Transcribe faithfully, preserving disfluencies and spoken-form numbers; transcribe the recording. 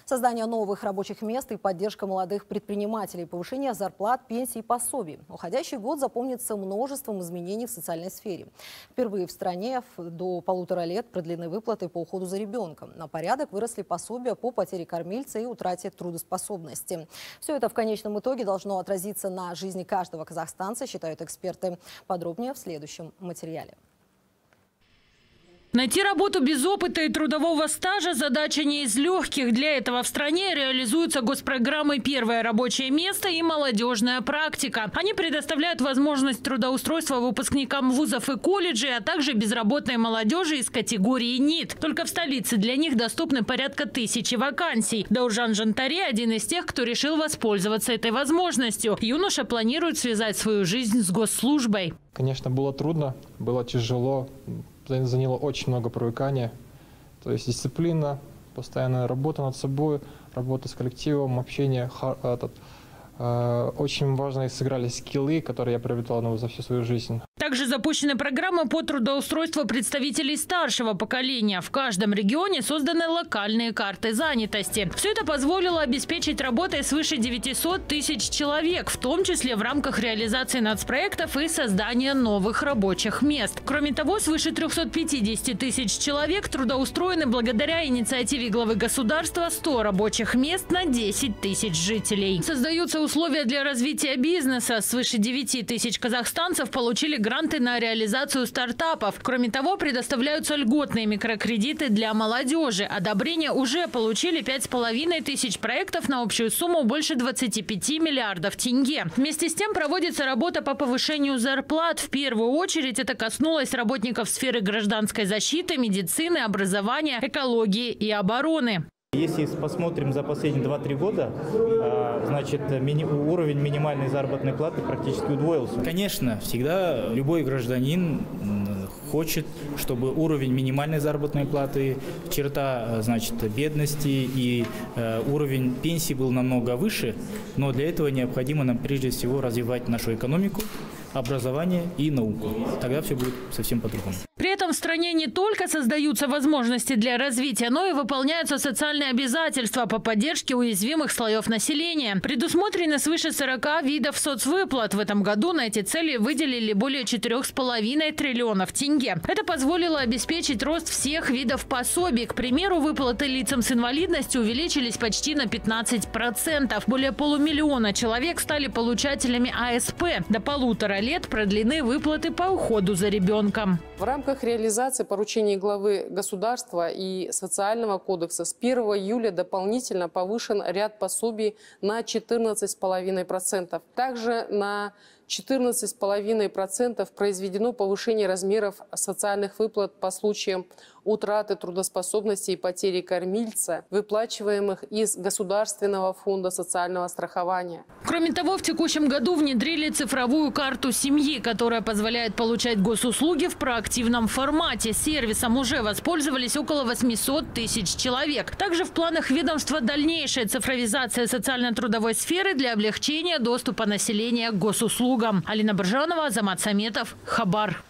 Создание новых рабочих мест и поддержка молодых предпринимателей, повышение зарплат, пенсий и пособий. Уходящий год запомнится множеством изменений в социальной сфере. Впервые в стране до полутора лет продлены выплаты по уходу за ребенком. На порядок выросли пособия по потере кормильца и утрате трудоспособности. Все это в конечном итоге должно отразиться на жизни каждого казахстанца, считают эксперты. Подробнее в следующем материале. Найти работу без опыта и трудового стажа – задача не из легких. Для этого в стране реализуются госпрограммы «Первое рабочее место» и «Молодежная практика». Они предоставляют возможность трудоустройства выпускникам вузов и колледжей, а также безработной молодежи из категории НИИТ. Только в столице для них доступны порядка тысячи вакансий. Дауржан Жантаре – один из тех, кто решил воспользоваться этой возможностью. Юноша планирует связать свою жизнь с госслужбой. Конечно, было трудно, было тяжело. Заняло очень много привыкания, то есть дисциплина, постоянная работа над собой, работа с коллективом, общение. Этот, э, очень важно сыграли скиллы, которые я приобретал ну, за всю свою жизнь. Также запущены программы по трудоустройству представителей старшего поколения. В каждом регионе созданы локальные карты занятости. Все это позволило обеспечить работой свыше девятисот тысяч человек, в том числе в рамках реализации нацпроектов и создания новых рабочих мест. Кроме того, свыше трёхсот пятидесяти тысяч человек трудоустроены благодаря инициативе главы государства сто рабочих мест на десять тысяч жителей. Создаются условия для развития бизнеса. Свыше девяти тысяч казахстанцев получили гранты на реализацию стартапов. Кроме того, предоставляются льготные микрокредиты для молодежи. Одобрение уже получили пять с половиной тысяч проектов на общую сумму больше двадцати пяти миллиардов тенге. Вместе с тем проводится работа по повышению зарплат. В первую очередь это коснулось работников сферы гражданской защиты, медицины, образования, экологии и обороны. Если посмотрим за последние два-три года, значит, мини, уровень минимальной заработной платы практически удвоился. Конечно, всегда любой гражданин хочет, чтобы уровень минимальной заработной платы, черта, значит, бедности и уровень пенсии был намного выше, но для этого необходимо нам прежде всего развивать нашу экономику, образование и науку. Тогда все будет совсем по-другому. При этом в стране не только создаются возможности для развития, но и выполняются социальные обязательства по поддержке уязвимых слоев населения. Предусмотрено свыше сорока видов соцвыплат. В этом году на эти цели выделили более четырёх с половиной триллионов тенге. Это позволило обеспечить рост всех видов пособий. К примеру, выплаты лицам с инвалидностью увеличились почти на пятнадцать процентов. Более полумиллиона человек стали получателями А С П. До полутора лет продлены выплаты по уходу за ребенком. В рамках реализации поручений главы государства и социального кодекса с первого июля дополнительно повышен ряд пособий на четырнадцать с половиной процентов. Также на четырнадцать с половиной процентов произведено повышение размеров социальных выплат по случаям утраты трудоспособности и потери кормильца, выплачиваемых из Государственного фонда социального страхования. Кроме того, в текущем году внедрили цифровую карту семьи, которая позволяет получать госуслуги в проактивном формате. Сервисом уже воспользовались около восьмисот тысяч человек. Также в планах ведомства дальнейшая цифровизация социально-трудовой сферы для облегчения доступа населения к госуслугам. Алина Боржанова, Азамат Саметов, Хабар.